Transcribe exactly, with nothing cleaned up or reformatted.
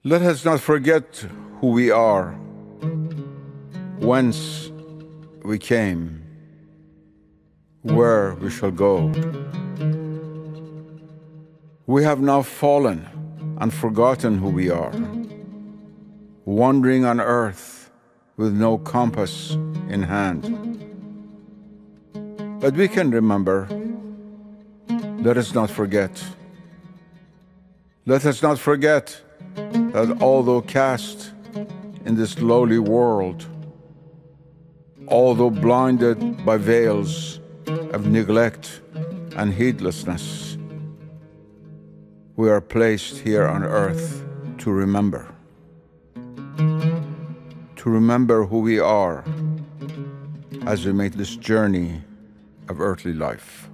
Let us not forget who we are, whence we came, where we shall go. We have now fallen and forgotten who we are, wandering on earth with no compass in hand. But we can remember. Let us not forget. Let us not forget that although cast in this lowly world, although blinded by veils of neglect and heedlessness, we are placed here on earth to remember. To remember who we are as we make this journey of earthly life.